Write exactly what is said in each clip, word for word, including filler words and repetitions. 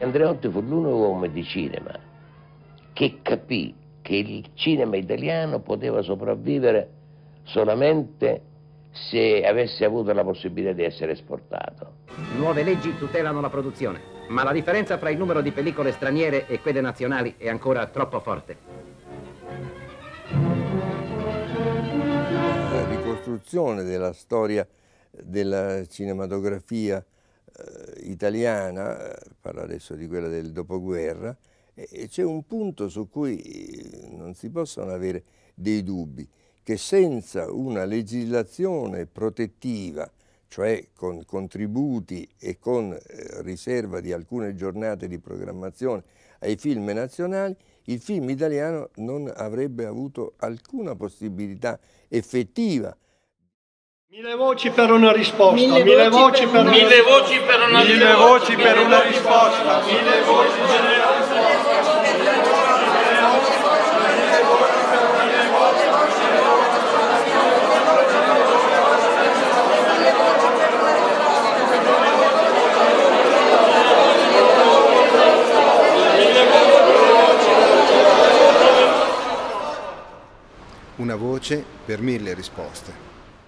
Andreotti fu l'unico uomo di cinema che capì che il cinema italiano poteva sopravvivere solamente se avesse avuto la possibilità di essere esportato. Nuove leggi tutelano la produzione, ma la differenza fra il numero di pellicole straniere e quelle nazionali è ancora troppo forte. La ricostruzione della storia della cinematografia eh, italiana, parlo adesso di quella del dopoguerra, e c'è un punto su cui non si possono avere dei dubbi, che senza una legislazione protettiva, cioè con contributi e con eh, riserva di alcune giornate di programmazione ai film nazionali, il film italiano non avrebbe avuto alcuna possibilità effettiva. Mille voci per una risposta, mille, mille voci, voci per, per, mille voci per una mille risposta, voci per una risposta, mille voci per una risposta. Una voce per mille risposte.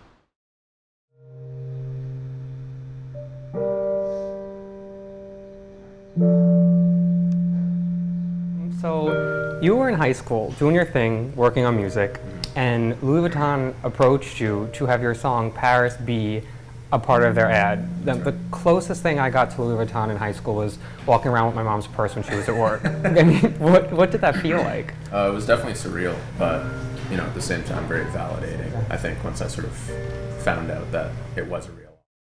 So you were in high school doing your thing, working on music, and Louis Vuitton approached you to have your song Paris be a part of their ad. The, the closest thing I got to Louis Vuitton in high school was walking around with my mom's purse when she was at work. I mean, what, what did that feel like? Uh, it was definitely surreal, but you know, at the same time, very validating. I think once I sort of found out that it was a real.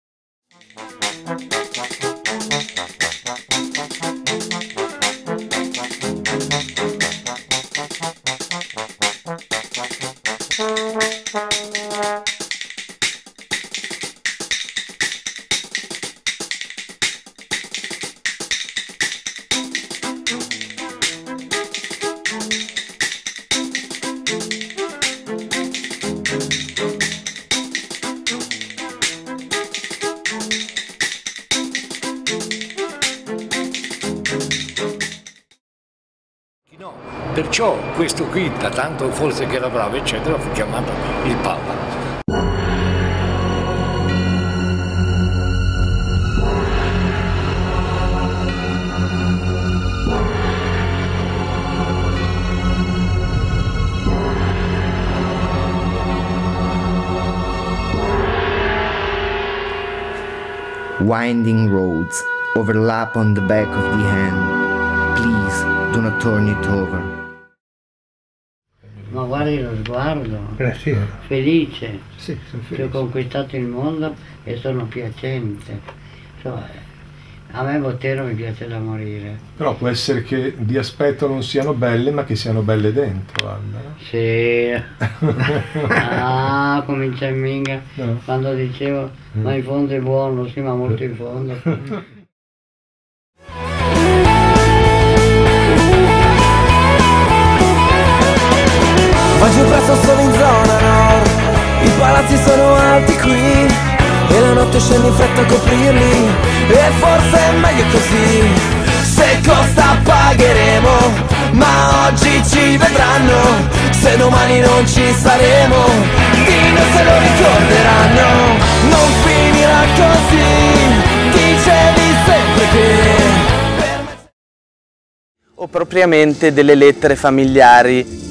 Perciò questo qui, da tanto forse che era bravo, eccetera, fu chiamato il Papa. Winding roads overlap on the back of the hand. Please do not turn it over. Ma guardi lo sguardo, Eh sì. felice, Sì, sono che ho felice. conquistato il mondo e sono piacente. Insomma, a me Botero mi piace da morire. Però può essere che di aspetto non siano belle, ma che siano belle dentro, Anna. No? Sì. Ah, comincia in minga, No. quando dicevo, ma in fondo è buono, sì, ma molto in fondo. Oggi presto sono in zona nord, i palazzi sono alti qui e la notte scende in fretta a coprirli, e forse è meglio così. Se costa pagheremo, ma oggi ci vedranno, se domani non ci saremo, di noi se lo ricorderanno. Non finirà così, dicevi sempre che... O propriamente delle lettere familiari